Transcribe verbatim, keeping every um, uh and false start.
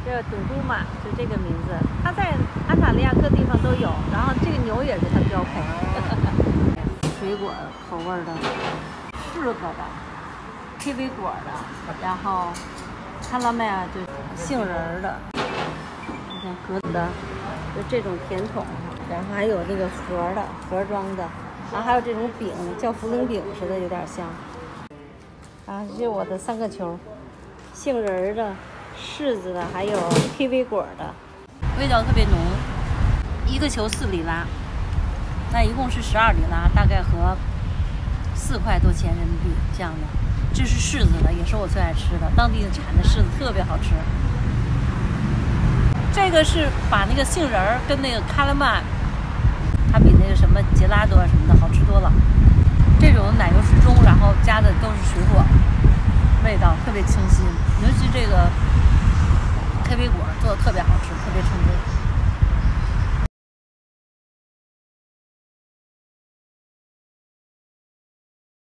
这董都玛就这个名字，它在安塔利亚各地方都有，然后这个牛也是它标配。水果口味的，柿子的，K V 果的，然后卡拉麦啊，就是杏仁的，你看格子的，就这种甜筒，然后还有这个盒的盒装的，然后还有这种饼，叫茯苓饼似的，有点像。啊，这是我的三个球，杏仁的、柿子的，还有 K V 果的，味道特别浓。一个球四里拉，那一共是十二里拉，大概合四块多钱人民币这样的。这是柿子的，也是我最爱吃的，当地产的柿子特别好吃。这个是把那个杏仁儿跟那个卡拉曼，它比那个什么杰拉多什么的好吃多了。这种奶油适中，然后加的都是水果，味道特别清新，尤其这个 K V 果做的特别好吃。